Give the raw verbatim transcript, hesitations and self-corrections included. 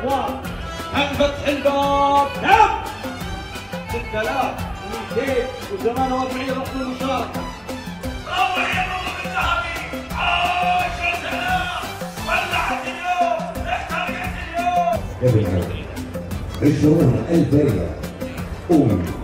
اخوان عن فتح الباب كم؟ ستة آلاف ومئتين وثمانية وأربعين رقم المشاركة. روح يا نور الذهبي عشرة آلاف ولعت اليوم احترقت اليوم. قبل عشرون ألف ريال.